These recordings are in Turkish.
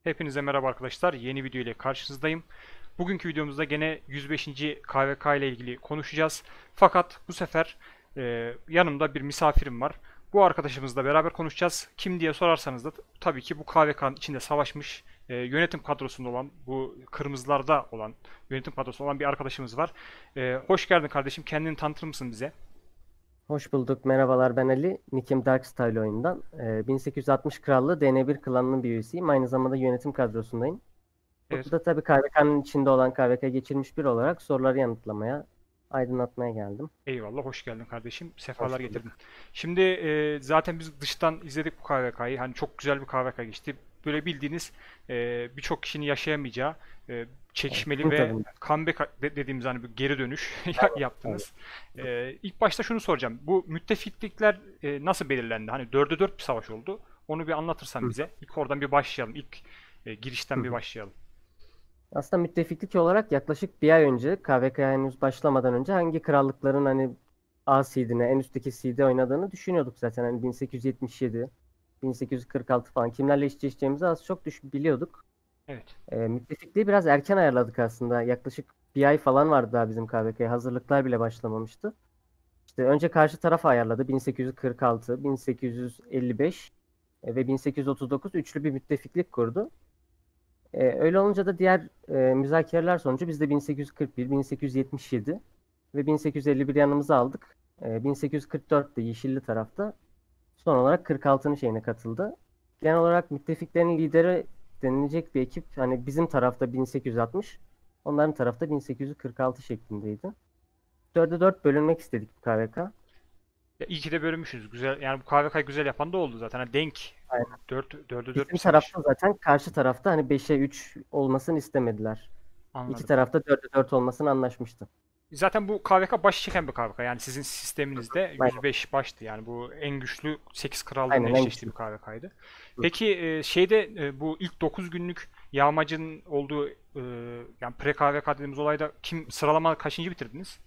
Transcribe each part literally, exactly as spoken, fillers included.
Hepinize merhaba arkadaşlar. Yeni video ile karşınızdayım. Bugünkü videomuzda gene yüz beşinci. K V K ile ilgili konuşacağız. Fakat bu sefer e, yanımda bir misafirim var. Bu arkadaşımızla beraber konuşacağız. Kim diye sorarsanız da tabii ki bu K V K'nın içinde savaşmış, e, yönetim kadrosunda olan, bu kırmızılarda olan, yönetim kadrosunda olan bir arkadaşımız var. E, hoş geldin kardeşim. Kendini tanıtır mısın bize? Hoş bulduk. Merhabalar, ben Ali. Nickim Darkstyle oyundan. Ee, bin sekiz yüz altmış Krallığı D N bir klanının bir üyesiyim. Aynı zamanda yönetim kadrosundayım. Evet. Burada da tabii K V K'nın içinde olan K V K geçirmiş biri olarak soruları yanıtlamaya, aydınlatmaya geldim. Eyvallah, hoş geldin kardeşim. Sefalar Hoş getirdin. bulduk. Şimdi e, zaten biz dıştan izledik bu K V K'yı. Hani çok güzel bir K V K geçti. Böyle bildiğiniz e, birçok kişinin yaşayamayacağı e, Evet, çekişmeli Kim ve tadında? comeback de- dediğimiz hani bir geri dönüş Evet, evet. yaptınız. E, ilk başta şunu soracağım. Bu müttefiklikler e, nasıl belirlendi? Hani dörde dört bir savaş oldu. Onu bir anlatırsan Hı bize. İlk oradan bir başlayalım. İlk e, girişten bir hı. başlayalım. Aslında müttefiklik olarak yaklaşık bir ay önce K V K'ya henüz başlamadan önce hangi krallıkların hani A seed'ine, en üstteki seed'e oynadığını düşünüyorduk zaten. Hani bin sekiz yüz yetmiş yedi, bin sekiz yüz kırk altı falan kimlerle eşleşeceğimizi az çok düş biliyorduk. Evet. E, müttefikliği biraz erken ayarladık aslında. Yaklaşık bir ay falan vardı daha bizim K V K'ya. Hazırlıklar bile başlamamıştı. İşte önce karşı taraf ayarladı. bin sekiz yüz kırk altı, bin sekiz yüz elli beş e, ve bin sekiz yüz otuz dokuz üçlü bir müttefiklik kurdu. E, öyle olunca da diğer e, müzakereler sonucu biz de bin sekiz yüz kırk bir, bin sekiz yüz yetmiş yedi ve bin sekiz yüz elli bir yanımıza aldık. E, bin sekiz yüz kırk dört de Yeşilli tarafta son olarak kırk altının şeyine katıldı. Genel olarak müttefiklerin lideri denilecek bir ekip hani bizim tarafta bin sekiz yüz altmış, onların tarafta bin sekiz yüz kırk altı şeklindeydi. dörde dört bölünmek istedik bu K V K. Ya iyi ki de bölünmüşsünüz. Güzel. Yani bu K V K'yı güzel yapan da oldu zaten. Hani denk Aynen. dört dörde dört bir Bizim savaş. tarafta zaten karşı tarafta hani beşe üç olmasını istemediler. İki Anladım. tarafta dörde dört olmasını anlaşmıştı. Zaten bu K V K baş çeken bir K V K. Yani sizin sisteminizde Aynen, yüz beş baştı. Yani bu en güçlü sekiz krallığın aynen en eşleştiği güçlü. bir K V K'ydı. Hı. Peki e, şeyde e, bu ilk dokuz günlük yağmacın olduğu e, yani pre-K V K dediğimiz olayda kim sıralama kaçıncı bitirdiniz?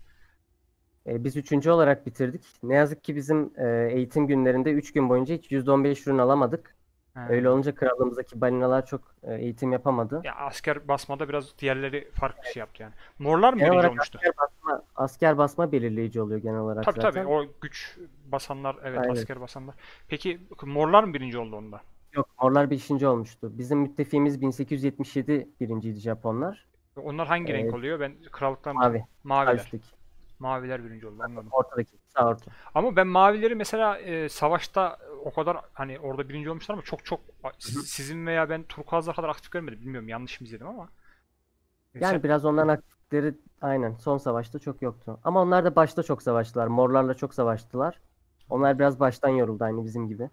E, biz üçüncü olarak bitirdik. Ne yazık ki bizim e, eğitim günlerinde üç gün boyunca hiç yüzde on beş ürün alamadık. Öyle He. olunca krallığımızdaki balinalar çok e, eğitim yapamadı. Ya asker basmada biraz diğerleri farklı şey yaptı yani. Morlar mı Genel birinci olarak olmuştu? asker basma, asker basma belirleyici oluyor genel olarak Tabii tabii zaten. o güç basanlar, evet, Aynen. asker basanlar. Peki morlar mı birinci oldu onda? Yok, morlar beşinci olmuştu. Bizim müttefiğimiz bin sekiz yüz yetmiş yedi birinciydi, Japonlar. Onlar hangi renk E, oluyor? Ben krallıktan mavi. Sağ maviler. üstteki. Maviler birinci oldu, anladım. Ortadaki. Sağ orta. Ama ben mavileri mesela e, savaşta o kadar hani orada birinci olmuşlar ama çok çok Hı hı. siz- sizin veya ben turkuazlar kadar aktif görmedim. Bilmiyorum, yanlış mı izledim ama. E, sen Yani biraz onların aktifleri aynen son savaşta çok yoktu. Ama onlar da başta çok savaştılar. Morlarla çok savaştılar. Onlar biraz baştan yoruldu aynı bizim gibi.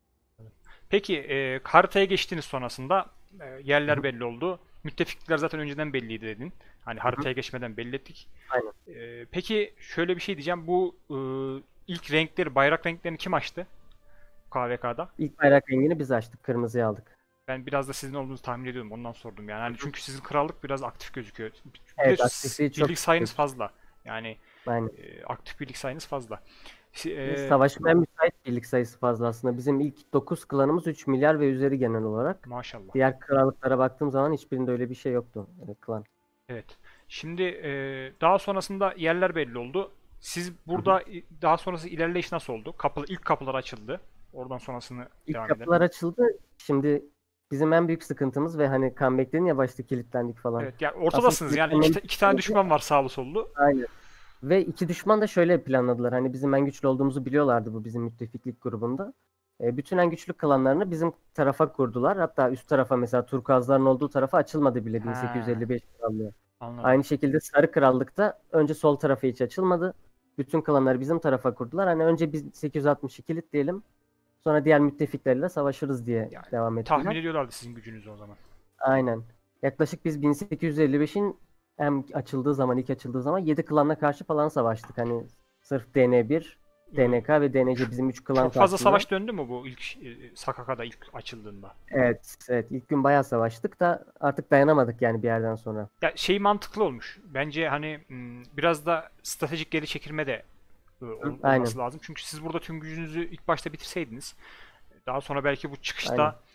Peki e, haritaya geçtiğiniz sonrasında e, Hı yerler hı. belli oldu. Müttefikler zaten önceden belliydi dedin. Hani Hı hı. haritaya geçmeden belli ettik. Aynen. E, peki şöyle bir şey diyeceğim. Bu e, ilk renkleri, bayrak renklerini kim açtı K V K'da? İlk bayrak rengini biz açtık. Kırmızıyı aldık. Ben biraz da sizin olduğunuzu tahmin ediyorum. Ondan sordum yani. Hı Hani hı. çünkü sizin krallık biraz aktif gözüküyor. Bir de Evet, s- aktifliği çok birlik sayınız yüksek. fazla. Yani Aynen. e, aktif birlik sayınız fazla. Si- Ve e, savaşmaya müsait birlik sayısı fazla aslında. Bizim ilk dokuz klanımız üç milyar ve üzeri genel olarak. maşallah. Diğer krallıklara baktığım zaman hiçbirinde öyle bir şey yoktu. Evet, klan. Evet. Şimdi e, daha sonrasında yerler belli oldu. Siz Hı hı. burada i- daha sonrası ilerleyiş nasıl oldu? Kapı, ilk kapılar açıldı. Oradan sonrasını İlk devam edelim. kapılar açıldı. Şimdi bizim en büyük sıkıntımız ve hani comeback dedin ya, başta kilitlendik falan. Evet, yani Aslında ortadasınız. Yani iki, ta- kilitlenmemiz iki tane sebebi düşman var sağlı sollu. aynen. Ve iki düşman da şöyle planladılar. Hani bizim en güçlü olduğumuzu biliyorlardı bu bizim müttefiklik grubunda. E, bütün en güçlü klanlarını bizim tarafa kurdular. Hatta üst tarafa, mesela Turkuazların olduğu tarafa açılmadı bile Ha, bin sekiz yüz elli beş krallığı. anladım. Aynı şekilde Sarı Krallık'ta önce sol tarafı hiç açılmadı. Bütün klanları bizim tarafa kurdular. Hani önce biz sekiz yüz altmışı kilitleyelim. Sonra diğer müttefiklerle savaşırız diye Yani devam tahmin ettiler. ediyorlardı sizin gücünüzü o zaman. Aynen. Yaklaşık biz bin sekiz yüz elli beşin hem açıldığı zaman, ilk açıldığı zaman yedi klanla karşı falan savaştık. Hani sırf D N bir, Ee, D N K ve D N C ç- bizim üç klan çok fazla karşısında. savaş döndü mü bu ilk e, S K K'da ilk açıldığında? Evet, evet, ilk gün bayağı savaştık da artık dayanamadık yani bir yerden sonra. Ya şey mantıklı olmuş. Bence hani m, biraz da stratejik geri çekilme de e, Hı, ol- aynen, olması lazım. Çünkü siz burada tüm gücünüzü ilk başta bitirseydiniz, daha sonra belki bu aynen. çıkışta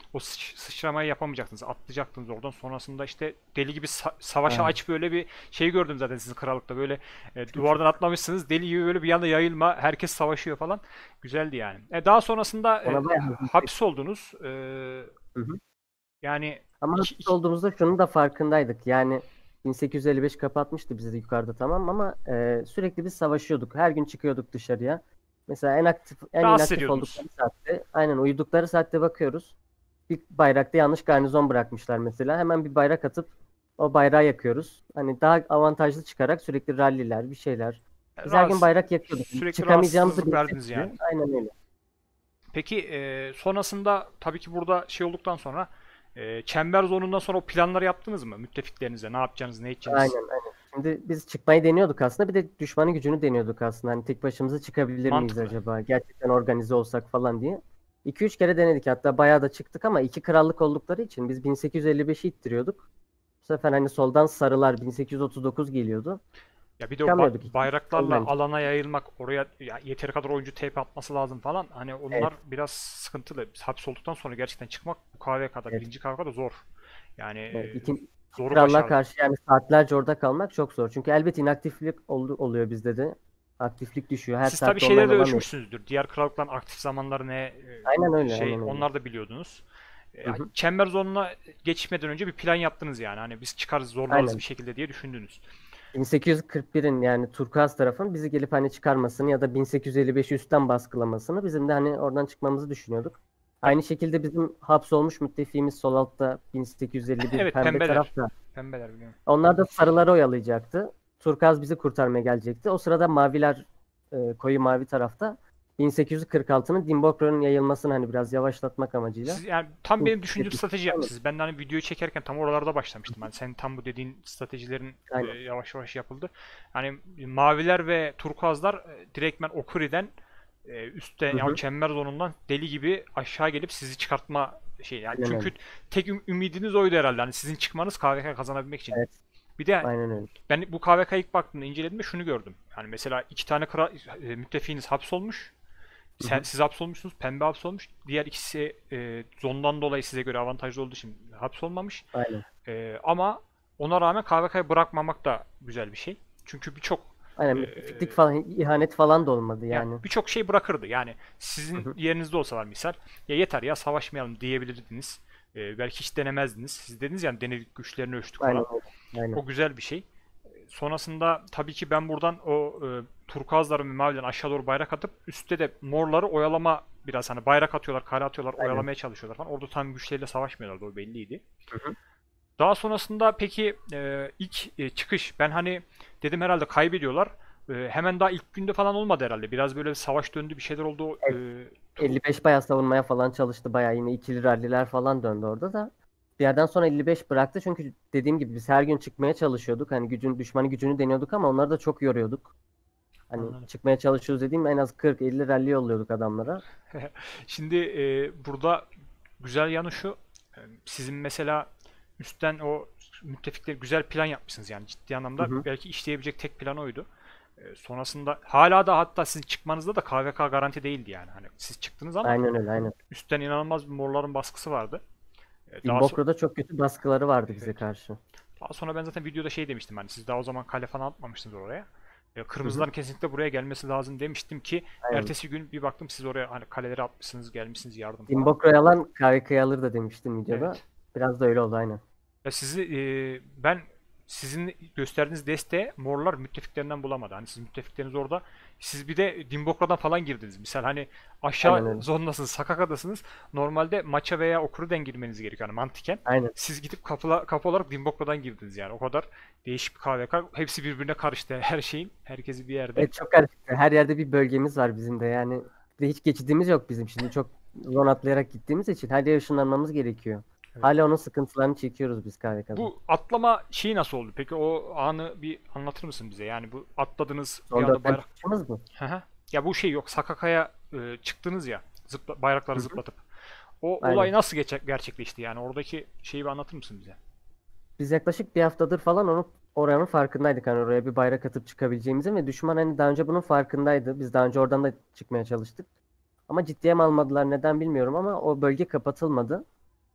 o sıç- sıçramayı yapamayacaktınız. Atlayacaktınız oradan. Sonrasında işte deli gibi sa- savaşa Aynen. aç böyle bir şey gördüm zaten sizin krallıkta. Böyle e, duvardan atlamışsınız. Deli gibi böyle bir yanda yayılma. Herkes savaşıyor falan. Güzeldi yani. E, daha sonrasında e, Ona bayağı hazırlık. hapis oldunuz. E, Hı hı. yani Ama iki, hapis iki- olduğumuzda şunun da farkındaydık. Yani bin sekiz yüz elli beş kapatmıştı bizi de yukarıda, tamam, ama e, sürekli biz savaşıyorduk. Her gün çıkıyorduk dışarıya. Mesela en aktif, en rahatsız inaktif ediyordunuz. oldukları saatte, aynen uyudukları saatte bakıyoruz. Bir bayrakta yanlış garnizon bırakmışlar mesela. Hemen bir bayrak atıp o bayrağı yakıyoruz. Hani daha avantajlı çıkarak sürekli ralliler, bir şeyler. Biz her gün Rahatsız, bayrak yakıyorduk. sürekli Çıkamayacağımızı rahatsızlık bilsek verdiniz yani. bile. Aynen öyle. Peki e, sonrasında tabii ki burada şey olduktan sonra e, çember zonundan sonra o planları yaptınız mı? Müttefiklerinize ne yapacağınız, ne edeceğiniz? Aynen, aynen. Şimdi biz çıkmayı deniyorduk aslında. Bir de düşmanın gücünü deniyorduk aslında. Hani tek başımıza çıkabilir miyiz Mantıklı. acaba? Gerçekten organize olsak falan diye. iki üç kere denedik. Hatta bayağı da çıktık ama iki krallık oldukları için biz bin sekiz yüz elli beşi ittiriyorduk. Bu sefer hani soldan sarılar bin sekiz yüz otuz dokuz geliyordu. Ya bir de o ba- Çıkamıyorduk. İki, bayraklarla soldan. alana yayılmak, oraya ya yeteri kadar oyuncu tape atması lazım falan. Hani Evet, onlar biraz sıkıntılı. Biz hapis olduktan sonra gerçekten çıkmak bu K V K'da, evet. birinci K V K'da zor. Yani Evet. e, İki, zoru krallığa başardık. karşı yani saatlerce orada kalmak çok zor. Çünkü elbet inaktiflik ol- oluyor bizde de. Aktiflik düşüyor. Her Siz tabii saatte online şeyleri de olamıyor. ölçmüşsünüzdür. Diğer krallıkların aktif zamanları ne, Aynen e, öyle, şey aynen öyle. onlar da biliyordunuz. E, Hı hı. Çember zonuna geçmeden önce bir plan yaptınız yani. Hani biz çıkarız, zorlarız bir Aynen. şekilde diye düşündünüz. bin sekiz yüz kırk birin yani Turkuaz tarafın bizi gelip hani çıkarmasını ya da bin sekiz yüz elli beşi üstten baskılamasını, bizim de hani oradan çıkmamızı düşünüyorduk. Ya, Aynı şekilde bizim hapsolmuş müttefiğimiz sol altta bin sekiz yüz elli bir evet, pembe pembeler. tarafta. Pembeler biliyorum. Onlar da sarıları oyalayacaktı. Turkuaz bizi kurtarmaya gelecekti. O sırada maviler e, koyu mavi tarafta bin sekiz yüz kırk altının Dimbokro'nun yayılmasını hani biraz yavaşlatmak amacıyla. Siz yani tam benim düşündüğüm Aynen. strateji yapmışsınız. Ben de hani videoyu çekerken tam oralarda başlamıştım. Hani senin tam bu dediğin stratejilerin e, Aynen. yavaş yavaş yapıldı. Hani maviler ve turkuazlar e, direktmen Okuri'den e, üstten Hı yani o hı. çember zonundan deli gibi aşağı gelip sizi çıkartma şey yani Aynen öyle. çünkü tek üm- ümidiniz oydu herhalde. Hani sizin çıkmanız K V K kazanabilmek için. Evet. Bir de Aynen öyle. ben bu K V K'yı ilk baktığımda incelediğimde şunu gördüm. Yani mesela iki tane kra- e, müttefiğiniz hapsolmuş. Hı Sen, hı. siz hapsolmuşsunuz. Pembe hapsolmuş. Diğer ikisi e, zondan dolayı size göre avantajlı olduğu için hapsolmamış. Aynen. E, ama ona rağmen K V K'yı bırakmamak da güzel bir şey. Çünkü birçok Aynen, e, müttefiklik falan, ihanet falan da olmadı yani yani. birçok şey bırakırdı. Yani Hı sizin hı. yerinizde olsalar misal ya yeter ya savaşmayalım diyebilirdiniz. E, belki hiç denemezdiniz. Siz dediniz yani denedik güçlerini ölçtük Aynen falan. öyle. Aynen. O güzel bir şey. Sonrasında tabii ki ben buradan o e, turkuazların ve mavilerin aşağı doğru bayrak atıp üstte de morları oyalama biraz hani bayrak atıyorlar, kare atıyorlar, Aynen. oyalamaya çalışıyorlar falan. Orada tam güçleriyle savaşmıyorlardı o belliydi. Hı hı. Daha sonrasında peki e, ilk e, çıkış ben hani dedim herhalde kaybediyorlar. E, hemen daha ilk günde falan olmadı herhalde. Biraz böyle savaş döndü, bir şeyler oldu. E, tu- elli beş bayağı savunmaya falan çalıştı. Bayağı yine ikili ralliler falan döndü orada da. Bir yerden sonra elli beş bıraktı çünkü dediğim gibi biz her gün çıkmaya çalışıyorduk. Hani gücün düşmanın gücünü deniyorduk ama onları da çok yoruyorduk. Hani Anladım. çıkmaya çalışıyoruz dediğim en az kırk elli rally yolluyorduk adamlara. Şimdi e, burada güzel yanı şu. e, Sizin mesela üstten o müttefikleri güzel plan yapmışsınız yani ciddi Hı anlamda. hı. Belki işleyebilecek tek plan oydu. E, sonrasında hala da hatta sizin çıkmanızda da K V K garanti değildi yani. Hani siz çıktınız ama Aynen öyle, aynen. üstten inanılmaz bir morların baskısı vardı. E, daha so Dimbokro'da çok kötü baskıları vardı bize evet. karşı. Daha sonra ben zaten videoda şey demiştim hani siz daha o zaman kale falan atmamıştınız oraya. E, Hı hı. Kırmızıların kesinlikle buraya gelmesi lazım demiştim ki Aynen. ertesi gün bir baktım siz oraya hani kaleleri atmışsınız, gelmişsiniz yardım falan. Dimbokro'yu alan K V K'yı alır da demiştim videoda. Evet. Biraz da öyle oldu, aynen. Ya sizi e, ben sizin gösterdiğiniz desteği morlar müttefiklerinden bulamadı. Hani siz müttefikleriniz orada. Siz bir de Dimbokra'dan falan girdiniz. Misal hani Aynen aşağı öyle. zondasınız, Sakaka'dasınız. Normalde maça veya Okuru'den girmeniz gerekiyor hani mantıken. Aynen. Siz gidip kapıla, kapı olarak Dimbokra'dan girdiniz yani. O kadar değişik bir K V K. Hepsi birbirine karıştı her şeyin. Herkesi bir yerde. Evet, çok karışık. Her yerde bir bölgemiz var bizim de yani. Bir de hiç geçidimiz yok bizim şimdi. Çok zon atlayarak gittiğimiz için her yere ışınlanmamız gerekiyor. Evet. Hala onun sıkıntılarını çekiyoruz biz K V K'da. Bu atlama şeyi nasıl oldu? Peki o anı bir anlatır mısın bize? Yani bu atladınız bir Son anda dörtten bayrak. çıkışımız mı? Hı hı. Ya bu şey yok. Sakaka'ya e, çıktınız ya. Zıpla, bayrakları Hı hı. zıplatıp. O olay Aynen. nasıl geçe- gerçekleşti yani? Oradaki şeyi bir anlatır mısın bize? Biz yaklaşık bir haftadır falan onu oranın farkındaydık. Hani oraya bir bayrak atıp çıkabileceğimizin ve düşman hani daha önce bunun farkındaydı. Biz daha önce oradan da çıkmaya çalıştık. Ama ciddiye mi almadılar neden bilmiyorum ama o bölge kapatılmadı.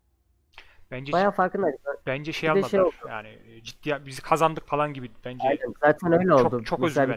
Bence Bayağı farkındaydık. bence şey Bir de şey almadılar. oldu. Yani e, ciddi biz kazandık falan gibi. Bence Aynen. Zaten öyle çok oldu. çok Mesela özgüven.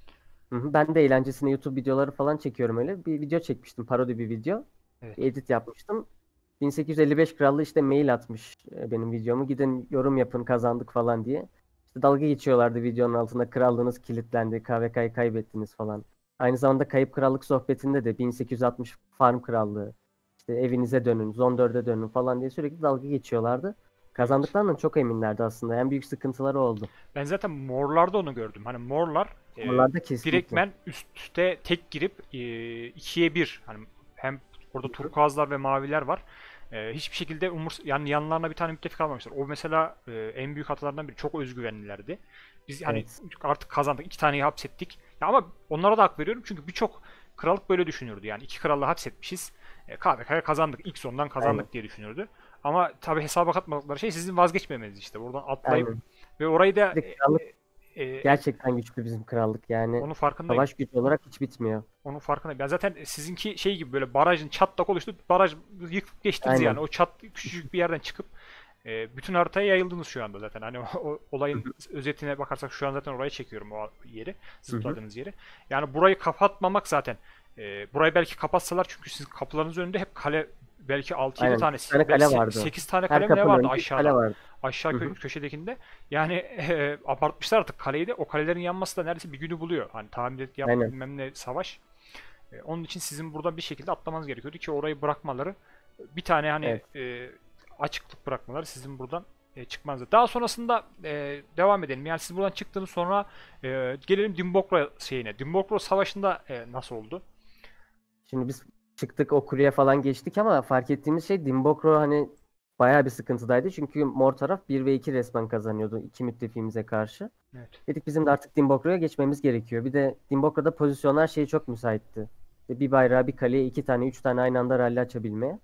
hı hı, ben de eğlencesine YouTube videoları falan çekiyorum öyle. Bir video çekmiştim. Parodi bir video. Evet. Bir edit yapmıştım. bin sekiz yüz elli beş Krallığı işte mail atmış e, benim videomu. Gidin yorum yapın kazandık falan diye. İşte dalga geçiyorlardı videonun altında. Krallığınız kilitlendi. K V K'yı kaybettiniz falan. Aynı zamanda Kayıp Krallık sohbetinde de bin sekiz yüz altmış Farm Krallığı. İşte evinize dönün, Zon dörde dönün falan diye sürekli dalga geçiyorlardı. Evet. Kazandıklarından çok eminlerdi aslında. En büyük sıkıntıları oldu. Ben zaten morlarda onu gördüm. Hani morlar e, Oralarda kesinlikle. direktmen üstte tek girip e, ikiye bir. Hani hem orada Hı hı. turkuazlar ve maviler var. E, hiçbir şekilde umurs yani yanlarına bir tane müttefik almamışlar. O mesela e, en büyük hatalardan biri. Çok özgüvenlilerdi. Biz hani Evet. artık kazandık. iki taneyi hapsettik. Ya ama onlara da hak veriyorum. Çünkü birçok krallık böyle düşünürdü. Yani iki krallığı hapsetmişiz. E, K V K'ya kazandık. İlk sondan Aynen. kazandık diye düşünürdü. Ama tabii hesaba katmadıkları şey sizin vazgeçmemeniz işte. Buradan atlayıp Aynen. ve orayı da Bir de krallık e, e, gerçekten güçlü bizim krallık. Yani onun farkındayım. savaş gücü olarak hiç bitmiyor. Onun farkındayım. Ben zaten sizinki şey gibi böyle barajın çatlak oluştu. Baraj yıkıp geçtiniz yani. Aynen. O çat küçücük bir yerden çıkıp e, bütün haritaya yayıldınız şu anda zaten. Hani o, o Hı olayın hı. özetine bakarsak şu an zaten oraya çekiyorum o yeri. Hı hı. Zıpladığınız yeri. Yani burayı kapatmamak zaten. E, burayı belki kapatsalar çünkü sizin kapılarınızın önünde hep kale belki altı yedi Aynen. tane, üç tane kale vardı. sekiz tane Her kale mi ne kapının vardı önünde üç kale aşağıda? vardı. Aşağı Hı kö- hı. köşedekinde. Yani e, abartmışlar artık kaleyi de. O kalelerin yanması da neredeyse bir günü buluyor. Hani tahmin et yap Aynen. bilmem ne savaş. E, onun için sizin buradan bir şekilde atlamanız gerekiyordu ki orayı bırakmaları bir tane hani Evet. e, açıklık bırakmaları sizin buradan e, çıkmanızı. Daha sonrasında e, devam edelim. Yani siz buradan çıktığınız sonra e, gelelim Dimbokra şeyine. Dimbokra Savaşı'nda e, nasıl oldu? Şimdi biz çıktık o kuleye falan geçtik ama fark ettiğimiz şey Dimbokro hani bayağı bir sıkıntıdaydı. Çünkü mor taraf bir ve iki resmen kazanıyordu iki müttefiğimize karşı. Evet. Dedik bizim de artık Dimbokro'ya geçmemiz gerekiyor. Bir de Dimbokro'da pozisyonlar şeyi çok müsaitti. İşte bir bayrağı bir kaleye iki tane üç tane aynı anda rally açabilmeye.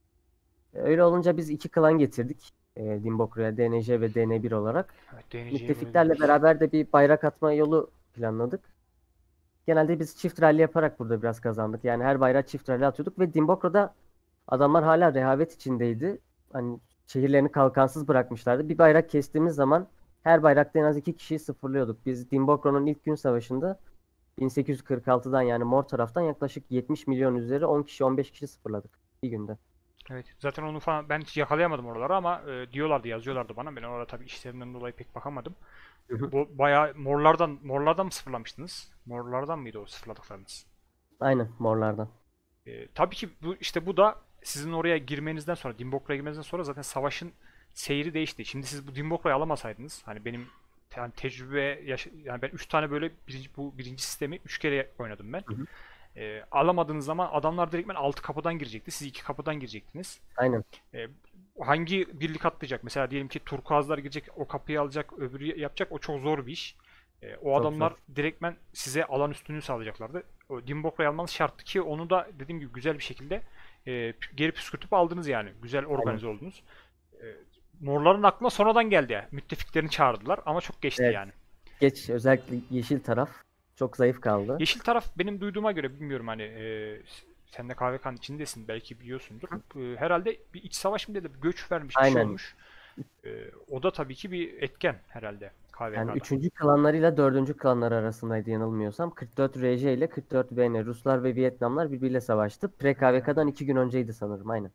E, Öyle olunca biz iki klan getirdik. E, Dimbokro'ya D N J ve D N bir olarak. Evet, D N C'yi buraya Müttefiklerle getiririz. beraber de bir bayrak atma yolu planladık. Genelde biz çift rally yaparak burada biraz kazandık. Yani her bayrağı çift rally atıyorduk ve Dimbokro'da adamlar hala rehavet içindeydi. Hani şehirlerini kalkansız bırakmışlardı. Bir bayrak kestiğimiz zaman her bayrakta en az iki kişiyi sıfırlıyorduk. Biz Dimbokro'nun ilk gün savaşında bin sekiz yüz kırk altıdan yani mor taraftan yaklaşık yetmiş milyon üzeri on kişi on beş kişi sıfırladık bir günde. Evet. Zaten onu falan ben hiç yakalayamadım oraları ama e, diyorlardı, yazıyorlardı bana. Ben orada tabii işlerinden dolayı pek bakamadım. Hı hı. Bu bayağı morlardan morlardan mı sıfırlamıştınız? Morlardan mıydı o sıfırladıklarınız? Aynen morlardan. Ee, tabii ki bu işte bu da sizin oraya girmenizden sonra, Dimbokra'ya girmenizden sonra zaten savaşın seyri değişti. Şimdi siz bu Dimbokra'yı alamasaydınız, hani benim yani tecrübe yaş- yani ben üç tane böyle birinci, bu birinci sistemi üç kere oynadım ben. Hı hı. Ee, alamadığınız zaman adamlar direktmen altı kapıdan girecekti. Siz iki kapıdan girecektiniz. Aynen. Ee, hangi birlik atlayacak? Mesela diyelim ki turkuazlar girecek, o kapıyı alacak, öbürü yapacak. O çok zor bir iş. Ee, o Çok adamlar zor. direktmen size alan üstünlüğü sağlayacaklardı. O Dimbokra'yı almanız şarttı ki onu da dediğim gibi güzel bir şekilde e, geri püskürtüp aldınız yani. Güzel Aynen. organize oldunuz. Ee, morların aklına sonradan geldi ya. Müttefiklerini çağırdılar ama çok geçti Evet. yani. Geç özellikle yeşil taraf çok zayıf kaldı. Yeşil taraf benim duyduğuma göre bilmiyorum hani e, sen de K V K'nın içindesin belki biliyorsundur. E, herhalde bir iç savaş mı dedi bir göç vermiş bir şey Aynen. olmuş. E, o da tabii ki bir etken herhalde Yani K V K'da. üçüncü klanlarıyla dördüncü klanlar arasındaydı yanılmıyorsam. kırk dört R J ile kırk dört V N. Ruslar ve Vietnamlar birbiriyle savaştı. Pre-K V K'dan iki gün önceydi sanırım. Aynen.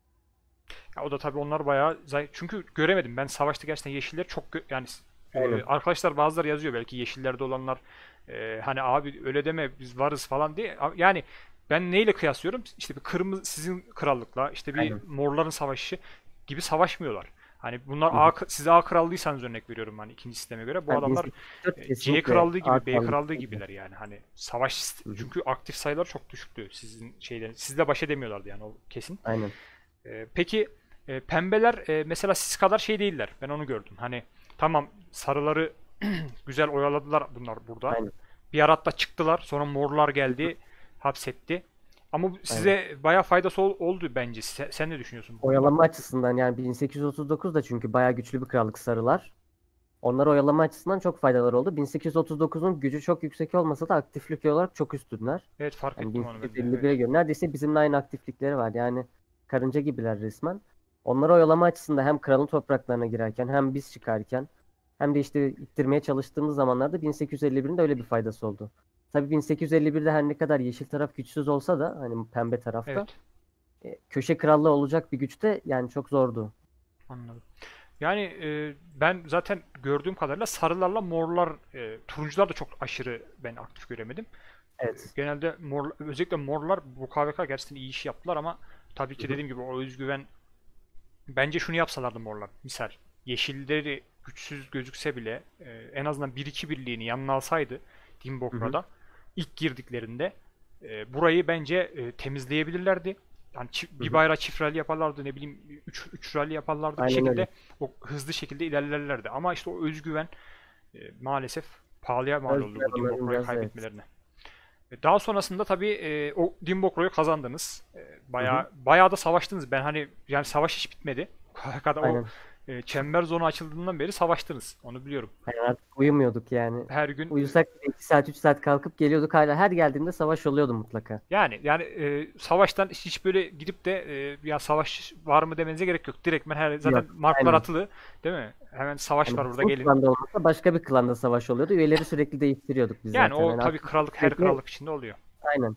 Ya o da tabii onlar bayağı zay- çünkü göremedim ben savaşta gerçekten yeşiller çok gö- yani e, Aynen. arkadaşlar bazıları yazıyor belki yeşillerde olanlar e, hani abi öyle deme biz varız falan diye. A- Yani ben neyle kıyaslıyorum? İşte bir kırmızı sizin krallıkla işte bir Aynen. morların savaşı gibi savaşmıyorlar. Hani bunlar Hı hı. A, siz A krallıysanız örnek veriyorum hani ikinci sisteme göre. Bu Yani adamlar bin sekiz yüz kırk dört e, C kesinlikle krallığı A gibi B kaldı. krallığı gibiler yani. Hani savaş sist- Hı hı. çünkü aktif sayılar çok düşüktü sizin şeylerin. Sizle baş edemiyorlardı yani o kesin. Aynen. Ee, peki e, pembeler e, mesela siz kadar şey değiller. Ben onu gördüm. Hani tamam sarıları güzel oyaladılar bunlar burada. Aynen. Bir ara hatta çıktılar. Sonra morlar Hı hı. geldi. Hapsetti. Ama bu Aynen. size bayağı faydası ol- oldu bence. Sen, sen ne düşünüyorsun bu konuda? Oyalama açısından yani bin sekiz yüz otuz dokuz da çünkü bayağı güçlü bir krallık sarılar. Onlar oyalama açısından çok faydaları oldu. bin sekiz yüz otuz dokuzun gücü çok yüksek olmasa da aktiflik olarak çok üstünler. Evet fark Yani ettim onu ben de. Evet. bin sekiz yüz elli bire göre neredeyse bizimle aynı aktiflikleri var. Yani karınca gibiler resmen. Onları oyalama açısından hem kralın topraklarına girerken hem biz çıkarken hem de işte ittirmeye çalıştığımız zamanlarda bin sekiz yüz elli birin de öyle bir faydası oldu. Tabii bin sekiz yüz elli birde her ne kadar yeşil taraf güçsüz olsa da hani pembe tarafta Evet, e, köşe krallığı olacak bir güçte yani çok zordu. anladım. Yani e, ben zaten gördüğüm kadarıyla sarılarla morlar, e, turuncular da çok aşırı ben aktif göremedim. E, Evet. genelde mor, özellikle morlar bu K V K gerçekten iyi iş yaptılar ama tabii Hı ki hı. dediğim gibi o özgüven, bence şunu yapsalardı morlar. Misal yeşilleri güçsüz gözükse bile e, en azından bir iki birliğini yanına alsaydı Hı hı. Dimbokra'da ilk girdiklerinde e, burayı bence e, temizleyebilirlerdi. Yani çi- Hı bir hı. bayrağı çift rally yaparlardı, ne bileyim üç üç rally yaparlardı, bir Aynen öyle. şekilde o hızlı şekilde ilerlerlerdi. Ama işte o özgüven e, maalesef pahalıya mal oldu Özgüven bu onların Dimbokra'yı biraz evet. kaybetmelerine. E, Daha sonrasında tabii e, o Dimbokro'yu kazandınız. E, Hı hı. bayağı bayağı da savaştınız. Ben hani yani savaş hiç bitmedi. Kadar o Aynen. e, çember zonu açıldığından beri savaştınız. Onu biliyorum. Yani artık uyumuyorduk yani. Her gün e, Uyusak iki saat üç saat kalkıp geliyorduk hala. Her geldiğimde savaş oluyordu mutlaka. yani yani e, savaştan hiç hiç böyle gidip de e, ya savaş var mı demenize gerek yok. Direktmen her zaten Yok. marklar Aynen. atılı, değil mi? Hemen savaş Yani var burada, bizim gelin. klanda olmasa başka bir klanda savaş oluyordu. Üyeleri sürekli değiştiriyorduk biz Yani zaten. o Yani tabii artık krallık, her sürekli krallık içinde oluyor. aynen.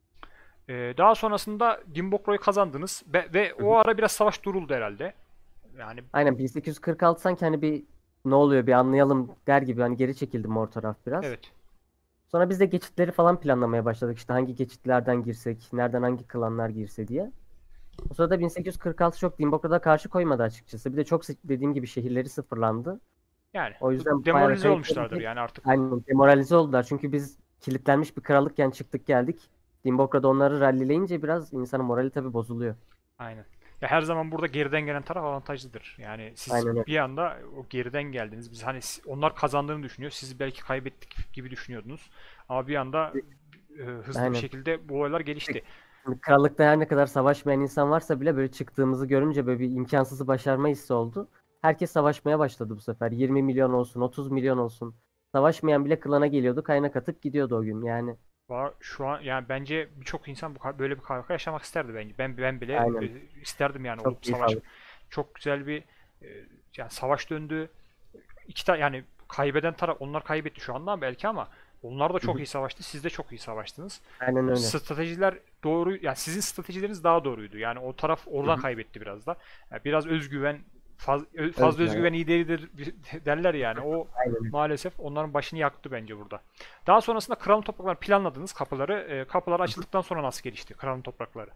E, daha sonrasında Dimbokro'yu kazandınız ve, ve Hı o hı. ara biraz savaş duruldu herhalde. Yani Aynen bin sekiz yüz kırk altı sanki hani bir ne oluyor bir anlayalım der gibi hani geri çekildi mor taraf biraz. evet. Sonra biz de geçitleri falan planlamaya başladık. İşte hangi geçitlerden girsek, nereden hangi klanlar girse diye. O sırada bin sekiz yüz kırk altı çok Dimbokra'da karşı koymadı açıkçası. Bir de çok sı- dediğim gibi şehirleri sıfırlandı. Yani O bu yüzden bayağı demoralize kayıp olmuşlardır görünce yani artık. aynen demoralize oldular. Çünkü biz kilitlenmiş bir krallıkken çıktık geldik. Dimbokra'da onları rallileyince biraz insanın morali tabii bozuluyor. Aynen. Ya her zaman burada geriden gelen taraf avantajlıdır. Yani siz Aynen öyle. bir anda o geriden geldiniz. Biz hani si- onlar kazandığını düşünüyor. Siz belki kaybettik gibi düşünüyordunuz. Ama bir anda e, hızlı bir Aynen. şekilde bu olaylar gelişti. Şimdi krallıkta her ne kadar savaşmayan insan varsa bile böyle çıktığımızı görünce böyle bir imkansızı başarma hissi oldu. Herkes savaşmaya başladı bu sefer. yirmi milyon olsun, otuz milyon olsun. Savaşmayan bile klana geliyordu, kaynak atıp gidiyordu o gün. Yani Var şu an yani bence birçok insan bu ka- böyle bir K V K yaşamak isterdi bence. Ben ben bile aynen. e, isterdim yani, Çok olup keyif savaş, aldık. çok güzel bir e, yani savaş döndü. İki tane yani kaybeden taraf, onlar kaybetti şu anda belki ama onlar da Hı çok hı. iyi savaştı. Siz de çok iyi savaştınız. Aynen öyle. Stratejiler doğru, yani sizin stratejileriniz daha doğruydu. Yani o taraf Hı oradan hı. kaybetti biraz da. Yani biraz özgüven, faz, ö- fazla Özgüven. özgüven iyi değildir derler yani. O Aynen öyle. maalesef onların başını yaktı bence burada. Daha sonrasında kralın topraklarını planladınız, kapıları. E, kapılar Hı hı. açıldıktan sonra nasıl gelişti kralın toprakları?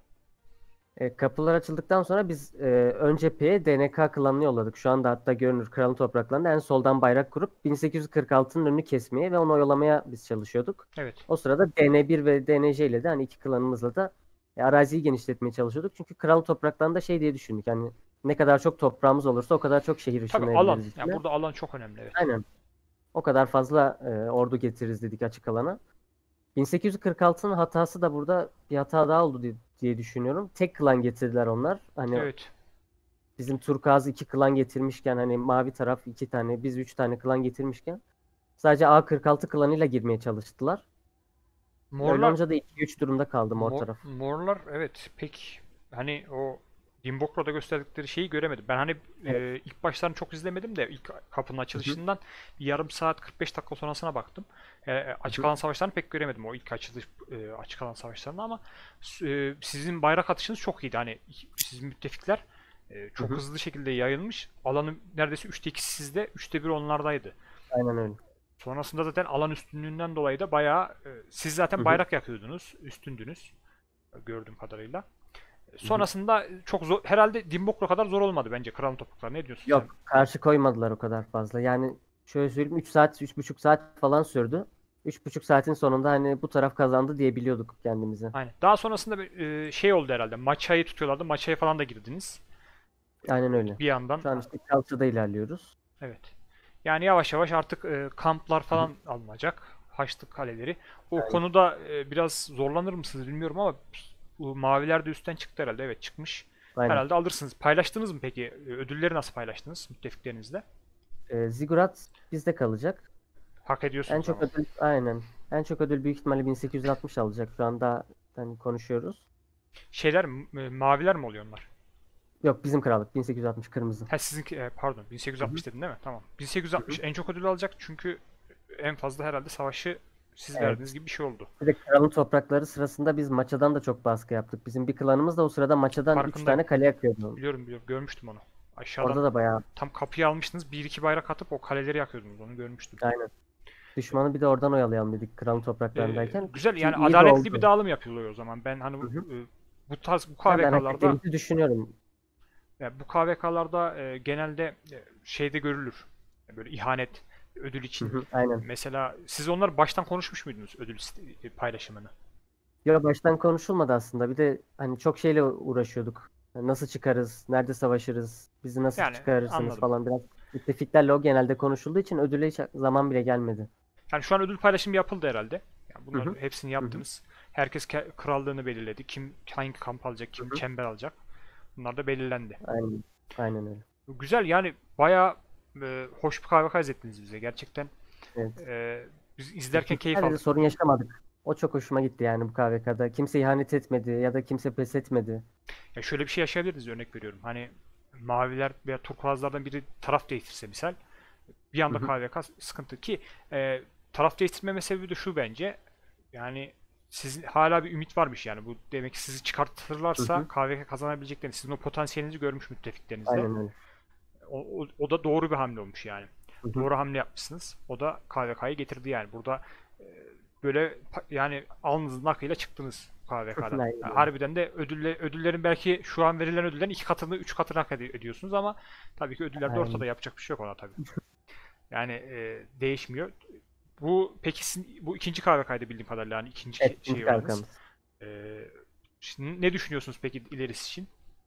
E, kapılar açıldıktan sonra biz e, ön cepheye D N K klanını yolladık. Şu anda hatta görünür kralın topraklarında en soldan bayrak kurup bin sekiz yüz kırk altının önünü kesmeye ve onu oyalamaya biz çalışıyorduk. Evet. O sırada D N bir ve D N J ile de hani iki klanımızla da e, araziyi genişletmeye çalışıyorduk. Çünkü kralın topraklarında şey diye düşündük. Yani ne kadar çok toprağımız olursa o kadar çok şehir Tabii alan. ışınlayabiliriz Yani içine. burada alan çok önemli, evet. Aynen. O kadar fazla e, ordu getiririz dedik açık alana. bin sekiz yüz kırk altının hatası da burada bir hata daha oldu diye, diye düşünüyorum. Tek klan getirdiler onlar. Hani Evet. bizim Turkuaz iki klan getirmişken hani mavi taraf iki tane biz üç tane klan getirmişken sadece A kırk altı klanıyla girmeye çalıştılar. Öyle Morlar olunca da iki üç durumda kaldı mor Mor, taraf. morlar evet, pek hani o Dimbokro'da gösterdikleri şeyi göremedim. Ben hani Evet. e, ilk başlarını çok izlemedim de ilk kapının Hı hı. açılışından bir yarım saat kırk beş dakika sonrasına baktım. E, e, Hı açık hı. alan savaşlarını pek göremedim, o ilk açılış e, açık alan savaşlarını, ama e, sizin bayrak atışınız çok iyiydi. Hani sizin müttefikler e, Hı çok hı. hızlı şekilde yayılmış. Alanın neredeyse üçte ikisi sizde, üçte bir onlardaydı. Aynen öyle. Sonrasında zaten alan üstünlüğünden dolayı da bayağı e, siz Hı zaten hı. bayrak yakıyordunuz, üstündünüz gördüğüm kadarıyla. Hı hı. Sonrasında çok zor, herhalde Dimbokro kadar zor olmadı bence kralın toprakları. Ne diyorsun sen? Yok, karşı koymadılar o kadar fazla. Yani şöyle söyleyeyim üç saat, üç buçuk saat falan sürdü. Üç buçuk saatin sonunda hani bu taraf kazandı diyebiliyorduk kendimize. Aynen. Daha sonrasında bir e, şey oldu herhalde. Maçayı tutuyorlardı. Maçaya falan da girdiniz. Aynen öyle. Bir yandan. Şu an işte Kalça'da ilerliyoruz. Evet. Yani yavaş yavaş artık e, kamplar Hı hı. falan alınacak. Haçlık kaleleri. O Aynen. konuda e, biraz zorlanır mısınız bilmiyorum ama bu maviler de üstten çıktı herhalde. Evet, çıkmış. Aynen. Herhalde alırsınız. Paylaştınız mı peki? E, Ödülleri nasıl paylaştınız müttefiklerinizle? Ee, Ziggurat bizde kalacak. Hak En ediyorsunuz çok ama. ödül aynen. En çok ödül büyük ihtimalle bin sekiz yüz altmış alacak. Şu anda hani konuşuyoruz. Şeyler, e, maviler mi oluyor onlar? Yok, bizim krallık bin sekiz yüz altmış kırmızı. Ha sizinki e, pardon Hı hı. bin sekiz yüz altmış dedin değil mi? Tamam. Hı hı. bin sekiz yüz altmış en çok ödül alacak çünkü en fazla herhalde savaşı siz Evet. verdiğiniz gibi bir şey oldu. Bir de kralın toprakları sırasında biz Maça'dan da çok baskı yaptık. Bizim bir klanımız da o sırada Maça'dan üç Farkındayım. tane kale yakıyordu. Biliyorum biliyorum. Görmüştüm onu. Aşağıdan Orada da bayağı tam kapıyı almıştınız. Bir iki bayrak atıp o kaleleri yakıyordunuz. Onu görmüştüm. aynen. Düşmanı bir de oradan oyalayalım dedik kralın Ee, topraklarındayken. güzel Ki yani iyi de adaletli bir oldu. dağılım yapılıyor o zaman. Ben hani Hı hı. e, bu tarz bu Yani ben hak K V K'larda ettiğimizi düşünüyorum. yani bu K V K'larda e, genelde e, şeyde görülür. Böyle ihanet ödül Hı için. hı. Aynen. Mesela siz onlar baştan konuşmuş muydunuz ödül iste- e, paylaşımını? Ya baştan konuşulmadı aslında. Bir de hani çok şeyle uğraşıyorduk. Yani nasıl çıkarız, nerede savaşırız, bizi nasıl Yani çıkarırsınız anladım. falan biraz. Müttefiklerle o genelde konuşulduğu için ödüle hiç zaman bile gelmedi. Yani şu an ödül paylaşımı yapıldı herhalde. Yani Hı bunları hı. hepsini Hı hı. yaptınız. Herkes ke- krallığını belirledi. Kim hangi kamp alacak, Hı kim hı. çember alacak. Bunlar da belirlendi. Aynen. Aynen öyle. Güzel yani bayağı e, hoş bir K V K izlettiniz bize. Gerçekten Evet. e, biz izlerken keyif Müttefiklerde de aldık. sorun yaşamadık. O çok hoşuma gitti yani bu K V K'da. Kimse ihanet etmedi ya da kimse pes etmedi. Ya şöyle bir şey yaşayabiliriz örnek veriyorum. Hani maviler veya turkuazlardan biri taraf değiştirse misal bir Hı anda hı. K V K sıkıntı ki e, taraf değiştirmeme sebebi de şu bence. Yani sizin hala bir ümit varmış yani. Bu demek ki sizi Hı çıkartırlarsa hı. K V K kazanabileceklerini, sizin o potansiyelinizi görmüş müttefiklerinizle. Aynen öyle. O, o, o da doğru bir hamle olmuş yani. Hı hı. Doğru hamle yapmışsınız. O da K V K'yı getirdi yani. Burada e, böyle pa- yani alnınızın akıyla çıktınız K V K'dan. Aynen Yani öyle. harbiden de ödülle, ödüllerin belki şu an verilen ödüllerin iki katını, üç katını hak ed- ediyorsunuz ama tabii ki ödüller de ortada Aynen. yapacak bir şey yok ona tabii. Yani e, değişmiyor. Bu peki sizin, bu ikinci K V K'ydı bildiğim kadarıyla yani ikinci Evet, ke- ikinci şey oranız. K V K'mız. E, şimdi ne düşünüyorsunuz peki ilerisi için?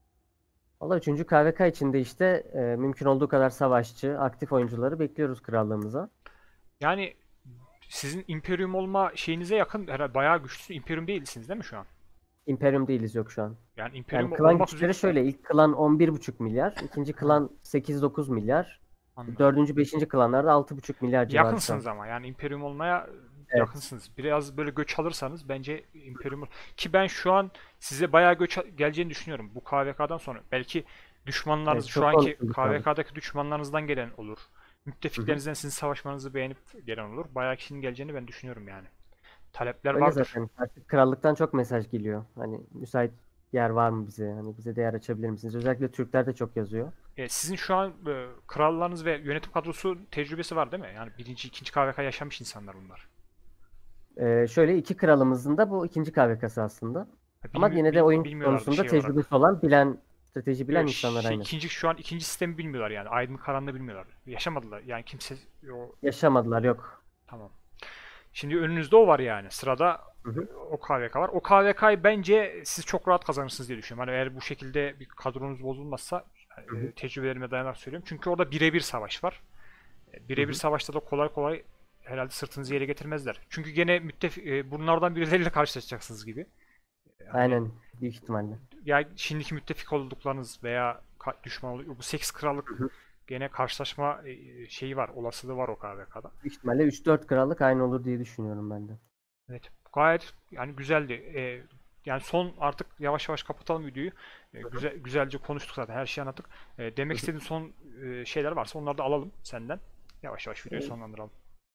Valla üçüncü K V K içinde işte e, mümkün olduğu kadar savaşçı, aktif oyuncuları bekliyoruz krallığımıza. Yani sizin Imperium olma şeyinize yakın herhalde bayağı güçlü Imperium değilsiniz değil mi şu an? Imperium değiliz yok şu an. Yani Yani Imperium klan olmak üzere güçleri şöyle. İlk klan on bir buçuk milyar. İkinci ha, klan sekiz dokuz milyar. anladım. Dördüncü, beşinci klanlarda altı buçuk milyar civarı şu an. Yakınsınız ama yani Imperium olmaya Evet. yakınsınız. Biraz böyle göç alırsanız bence Imperium ki ben şu an size bayağı göç geleceğini düşünüyorum bu K V K'dan sonra. Belki düşmanlarınız Evet, şu çok anki konuşulduk abi. K V K'daki düşmanlarınızdan gelen olur. Hı hı. Müttefiklerinizden sizin savaşmanızı beğenip gelen olur. Bayağı kişinin geleceğini ben düşünüyorum yani. Talepler Öyle vardır. zaten. Artık krallıktan çok mesaj geliyor. Hani müsait yer var mı bize? Hani bize de yer açabilir misiniz? Özellikle Türkler de çok yazıyor. E, sizin şu an e, krallarınız ve yönetim kadrosu tecrübesi var değil mi? Yani birinci, ikinci K V K yaşamış insanlar bunlar. Ee, şöyle iki kralımızın da bu ikinci K V K'sı aslında. Ha, Ama bilmi- yine de bil- oyun bilmiyorlardı konusunda şey tecrübesi olarak. olan, bilen, strateji bilen Yo, insanlar şey, aynı. ikinci şu an ikinci sistemi bilmiyorlar yani. Aydınlık karanlığı bilmiyorlar. Yaşamadılar. Yani kimse o Yaşamadılar, yok. tamam. Şimdi önünüzde o var yani. Sırada Hı e, hı. o K V K var. O K V K'yı bence siz çok rahat kazanırsınız diye düşünüyorum. Hani eğer bu şekilde bir kadronuz bozulmazsa Hı e, hı. tecrübelerime dayanarak söylüyorum. Çünkü orada birebir savaş var. E, Hı Birebir hı. savaşta da kolay kolay herhalde sırtınızı yere getirmezler. Çünkü gene müttef e, bunlardan birileriyle karşılaşacaksınız gibi. E, Hani Aynen. Büyük ihtimalle. ya şimdiki müttefik olduklarınız veya ka- düşman olduk bu sekiz Hı krallık hı. gene karşılaşma e, şeyi var, olasılığı var o K V K'da. Büyük ihtimalle üç dört krallık aynı olur diye düşünüyorum ben de. Evet, gayet yani güzeldi. E, yani son artık yavaş yavaş kapatalım videoyu. E, Hı hı. güzel güzelce konuştuk zaten, her şeyi anlattık. E, demek Hı hı. istediğin son e, şeyler varsa onları da alalım senden. Yavaş yavaş videoyu Ee, sonlandıralım.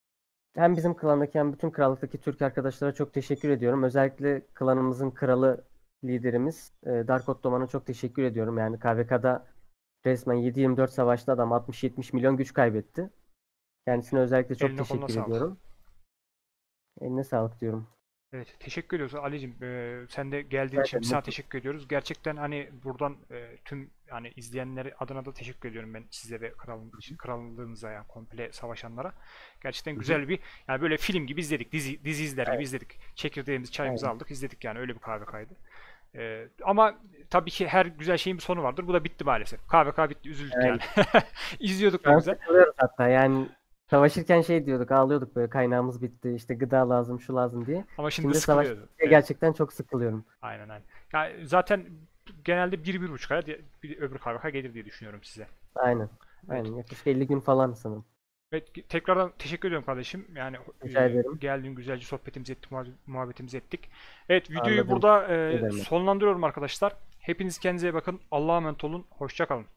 Hem bizim klandaki hem bütün krallıktaki Türk arkadaşlara çok teşekkür ediyorum. Özellikle klanımızın kralı liderimiz e, Dark Ottoman'a çok teşekkür ediyorum. Yani K V K'da resmen yedi yirmi dört savaşta adam altmış yetmiş milyon güç kaybetti. Kendisine özellikle çok Eline koluna teşekkür sağlık. ediyorum. Eline sağlık diyorum. Evet, teşekkür ediyoruz Ali'cim. Ee, sen de geldiğin Rica için biz ederim. sana Mutlu. teşekkür ediyoruz. Gerçekten hani buradan e, tüm yani izleyenleri adına da teşekkür ediyorum ben size ve kralın, krallığınıza yani komple savaşanlara. Gerçekten Hı hı. güzel bir yani böyle film gibi izledik. Dizi, dizi izler gibi Evet, izledik. Çekirdeğimizi, çayımızı aynen. aldık, izledik yani öyle bir K V K'ydı. Ee, ama tabii ki her güzel şeyin bir sonu vardır. Bu da bitti maalesef. K V K bitti, üzüldük yani. Aynen. İzliyorduk Şu ne an güzel. sıkılıyoruz hatta. Yani savaşırken şey diyorduk, ağlıyorduk böyle kaynağımız bitti, işte gıda lazım, şu lazım diye. Ama şimdi Şimdi savaş sıkılıyordu. bitince Evet. gerçekten çok sıkılıyorum. Aynen aynen. Yani zaten genelde bir, bir buçuk aya di- bir öbür K V K gelir diye düşünüyorum size. Aynen. Evet. Aynen. Yaklaşık elli gün falan sanırım. Evet, tekrardan teşekkür ediyorum kardeşim. Yani Rica e, ederim. geldin güzelce sohbetimizi ettik, muhab- muhabbetimizi ettik. Evet, Ağırladığın videoyu için burada teşekkür e, ederim. sonlandırıyorum arkadaşlar. Hepiniz kendinize iyi bakın. Allah'a emanet olun. Hoşça kalın.